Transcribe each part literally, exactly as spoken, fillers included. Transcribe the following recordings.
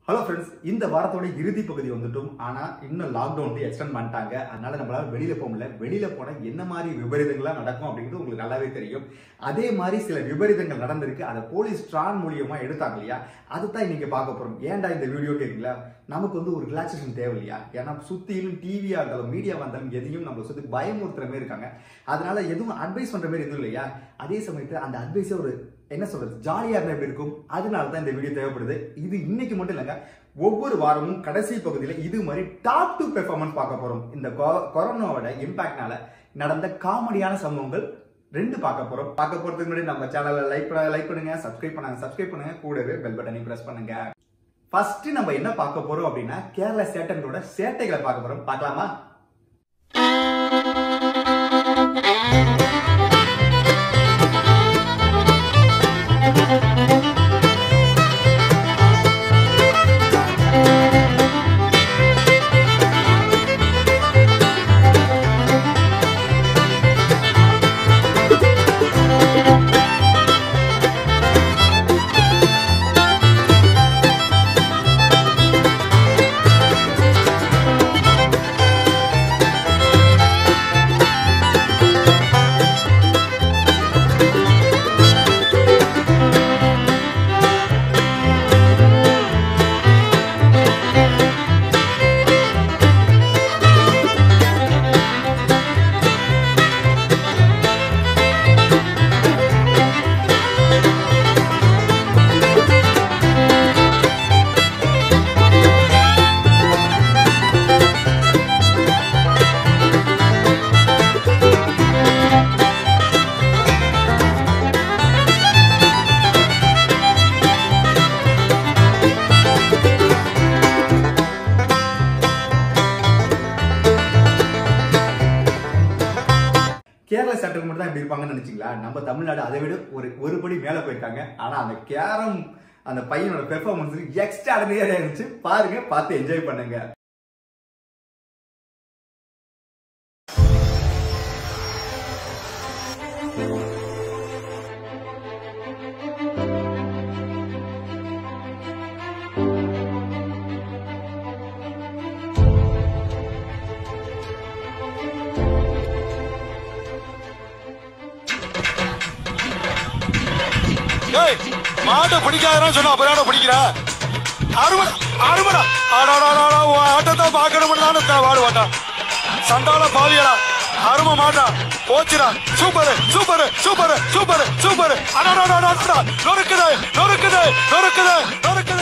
Hello friends, இந்த வாரத்தோட இறுதி பகுதி வந்துட்டும். ஆனால் இன்னும் லாக்டவுன் வந்து எக்ஸ்டெண்ட் பண்ணிட்டாங்க. அதனால நம்மளால வெளியில் போக முடியல. வெளியில் போனால் என்ன மாதிரி விபரீதங்கள்லாம் நடக்கும் அப்படிங்கிறது உங்களுக்கு நல்லாவே தெரியும். அதே மாதிரி சில விபரீதங்கள் நடந்திருக்கு. அதை போலீஸ் ட்ரான் மூலியமாக எடுத்தாங்க இல்லையா, அதுதான் இன்னைக்கு பார்க்க போகிறோம். ஏன்டா இந்த வீடியோ கேட்குங்களா, நமக்கு வந்து ஒரு ரிலாக்ஸேஷன் தேவை இல்லையா? ஏன்னா சுற்றிலும் டிவியாக இருந்தாலும் மீடியா வந்தாலும் எதையும் நம்மளை சுற்றி பயமுறுத்துற மாதிரி இருக்காங்க. அதனால எதுவும் அட்வைஸ் பண்ணுற மாதிரி எதுவும் இல்லையா? அதே சமயத்தில் அந்த அட்வைஸை ஒரு என்ன சொல்றது, ஜாலியா இருந்தா எப்படி இருக்கும்? அதனால தான் இந்த வீடியோ தேவைப்படுது. இது இன்னைக்கு மட்டும் இல்லைங்க, ஒவ்வொரு வாரமும் கடைசி பகுதியில் இது மாதிரி டாப் டூ பெர்ஃபார்மன்ஸ் பார்க்க போறோம். இந்த கொரோனாவோட இம்பாக்ட்னால நடந்த காமெடியான சம்பவங்கள் ரெண்டு பார்க்க போறோம். பார்க்க போறதுக்கு முன்னாடி நம்ம சேனலை லைக் பண்ண லைக் பண்ணுங்க, சப்ஸ்கிரைப் பண்ணாங்க சப்ஸ்கிரைப் பண்ணுங்க, கூடவே பெல் பட்டனை பிரஸ் பண்ணுங்க. ஃபர்ஸ்ட் நம்ம என்ன பார்க்க போறோம் அப்படின்னா, கேரளா சேட்டங்களோட சேட்டைகளை பார்க்க போறோம். பார்க்கலாமா? கேரளா சேட்டல் மட்டும் தான் இப்படி இருப்பாங்கன்னு நினைச்சீங்களா? நம்ம தமிழ்நாடு அதை விட ஒரு ஒரு படி மேல போயிருக்காங்க. ஆனா அந்த கேரம் அந்த பையனோட பெர்ஃபார்மன்ஸ் எக்ஸ்ட்ரா ஆர்டினரியா இருந்துச்சு. பாருங்க, பார்த்து என்ஜாய் பண்ணுங்க. மாட்டை பிடிக்காதான் சொன்னா அப்புறம் பிடிக்கிறா அருமடா அருமடா ஆடாடா ஆட்டத்தை பார்க்கணும் வாடு வாட்டா சண்டால பாவியடா அரும மாட்டா போச்சுடா. Super super super super super அடாடா நொறுக்குது நொறுக்குது நொறுக்குது நொறுக்குது.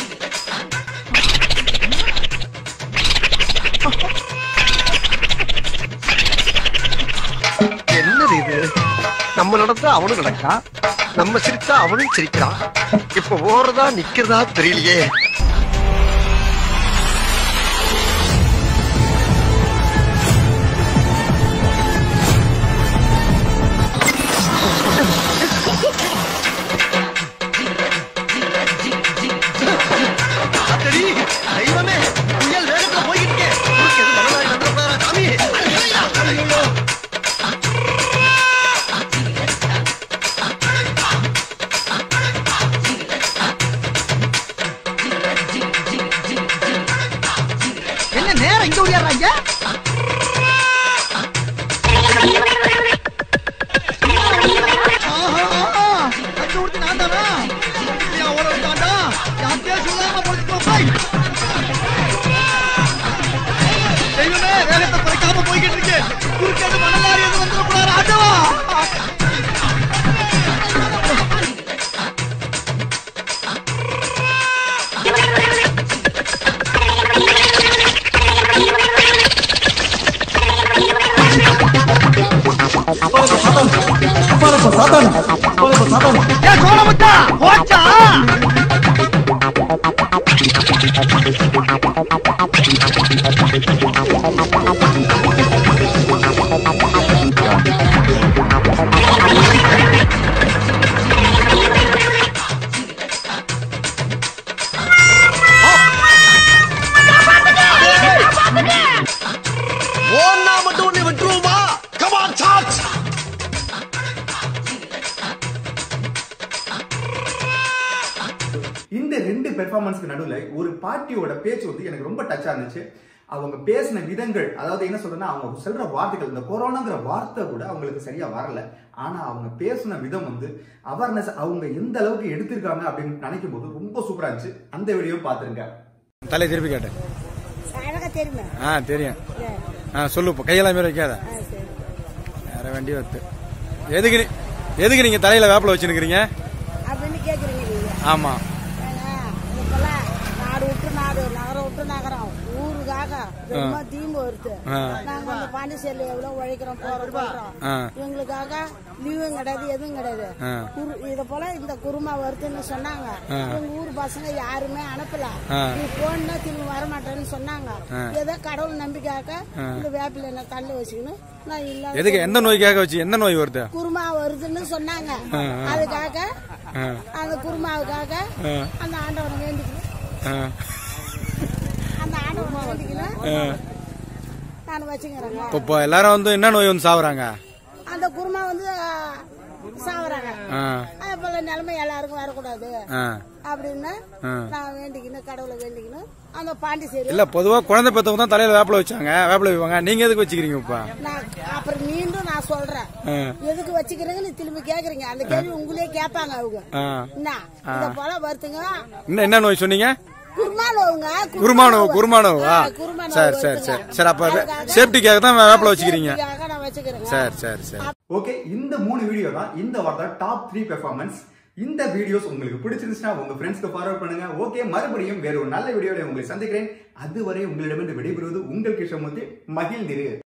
என்னது இது? நம்ம நடந்தா அவனும் நடக்கா, நம்ம சிரிச்சா அவனும் சிரிக்கிறான். இப்ப ஓடுறதா நிக்கிறதா தெரியலையே. தெய்வமே, புயல் வேகத்துல போய்கிட்டு நேரம் இங்க ஓடியாடுறாங்க. நான் தானா ஓடாண்டா யாத்தியா சொல்லாம தெய்வமே, வேகத்தை குறைக்காம போய்கிட்டு இருக்கு. குறுக்கேடு மணலாரி எது வந்துடக்கூடாது. ஆட்டவா மட்டும் ஒண்ணு விட்டுருவோமா? Come on charge. பெர்ஃபார்மன்ஸ்க்கு நடுவுல ஒரு பாட்டியோட பேச்சு வந்து எனக்கு ரொம்ப டச்சா இருந்துச்சு. அவங்க பேசின விதங்கள், அதாவது என்ன சொல்றேன்னா அவங்க சொல்ற வார்த்தைகள், இந்த கொரோனாங்கிற வார்த்தை கூட அவங்களுக்கு சரியா வரல. ஆனா அவங்க பேசின விதம் வந்து அவேர்னஸ் அவங்க எந்த அளவுக்கு எடுத்திருக்காங்க அப்படின்னு நினைக்கும் போது ரொம்ப சூப்பரா இருந்துச்சு. அந்த வீடியோ பாத்துருங்க. தலை திருப்பி கேட்டேன். தெரியுமா? ஆ தெரியும். ஆ சொல்லு, கையெல்லாம் மாரி வைக்காத. வேற வண்டி வந்து எதுக்கு எதுக்கு நீங்க தலையில வேப்பில வச்சுருக்கீங்க அப்படின்னு கேக்குறீங்க. ஆமா, நாடு விட்டு நாடு, நகரம் விட்டு நகரம், ஊருக்காக ரொம்ப தீம்பு வருது. நாங்க வந்து பாண்டிச்சேரியில எவ்வளவு உழைக்கிறோம், போறோம் போறோம். எங்களுக்காக லீவும் கிடையாது, எதுவும் கிடையாது. இத போல இந்த குருமா வருதுன்னு சொன்னாங்க. எங்க ஊர் பசங்க யாருமே அனுப்பல. நீ போனா திரும்ப வரமாட்டேன்னு சொன்னாங்க. ஏதோ கடவுள் நம்பிக்கையாக இந்த வேப்பில என்ன தள்ளி வச்சுக்கணும். நான் இல்ல, எதுக்கு, எந்த நோய்க்காக வச்சு, எந்த நோய் வருது? குருமா வருதுன்னு சொன்னாங்க. அதுக்காக அந்த குருமாவுக்காக அந்த ஆண்டவனை வேண்டிக்கணும். அந்த ஆண்டவனை வேண்டிக்கணும் நான் வச்சுக்கிறேங்க. இப்போ எல்லாரும் வந்து என்ன நோய் வந்து சாவுறாங்க? அந்த குருமா வந்து சாவுறாங்க. அது போல நிலைமை எல்லாருக்கும் வரக்கூடாது அப்படின்னு நான் வேண்டிக்கணும், கடவுளை வேண்டிக்கணும். அந்த பாண்டிச்சேரி இல்ல, பொதுவா குழந்தை பெற்றவங்க தான் தலையில வேப்பில வச்சாங்க, வேப்பில வைப்பாங்க. நீங்க எதுக்கு வச்சுக்கிறீங்க? இப்ப அப்புறம் மீண்டும் நான் சொல்றேன், எதுக்கு வச்சுக்கிறீங்க நீ திரும்பி கேக்குறீங்க. அந்த கேள்வி உங்களே கேட்பாங்க அவங்க. என்ன இத போல வருத்துங்க. இன்னும் என்ன நோய் சொன்னீங்க? குருமானோங்க. குருமானோ குருமானோவா? சரி சரி சரி சரி. அப்ப சேஃப்டிக்காக தான் வேப்பில வச்சுக்கிறீங்க. சரி சரி சரி. ஓகே, இந்த மூணு வீடியோ தான் இந்த வாரம் டாப் த்ரீ பெர்ஃபார்மன்ஸ். இந்த வீடியோஸ் உங்களுக்கு பிடிச்சிருந்துச்சுன்னா உங்க ஃப்ரெண்ட்ஸ்க்கு ஃபார்வர்ட் பண்ணுங்க. ஓகே, மறுபடியும் வேற ஒரு நல்ல வீடியோல உங்களை சந்திக்கிறேன். அதுவரை உங்களிடமிருந்து விடைபெறுவது உங்கள் கிருஷ்ணமூர்த்தி. மகிழ்ந்திரு.